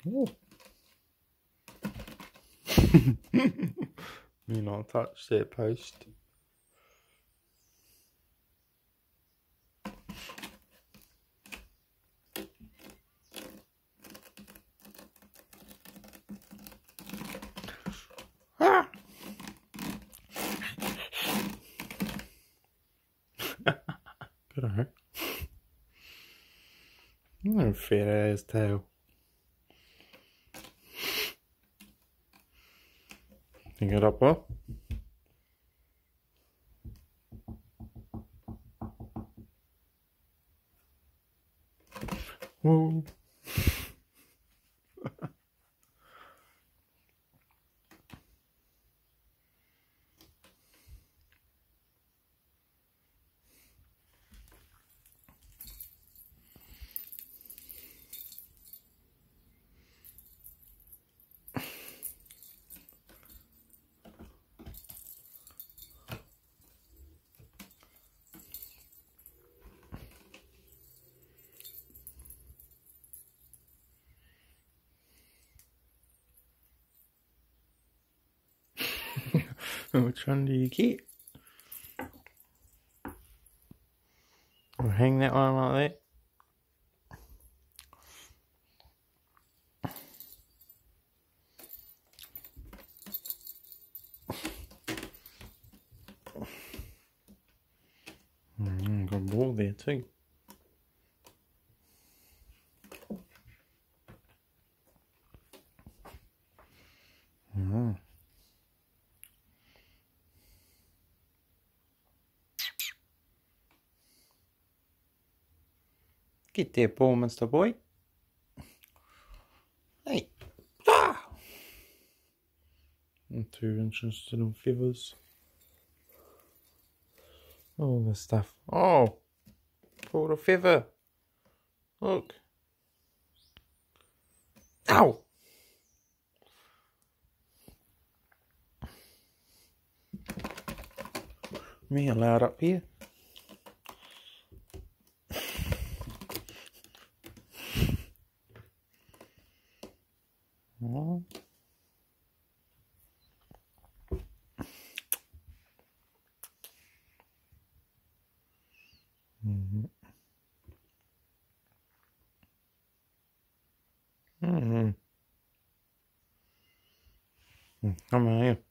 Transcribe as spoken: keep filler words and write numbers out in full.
Oh. Me not touch that post. Ah! Good on her. Oh, fat ass tail. You get up well? Whoa. Which one do you get? I'll hang that one like that. Mm, got a ball there too. Mm. Get that ball, Mister Boy. Hey. Ah! I'm too interested in feathers. All this stuff. Oh! Pulled a feather. Look. Ow! Me allowed up here. Oh. Mm-hmm. Mm-hmm. Come on here.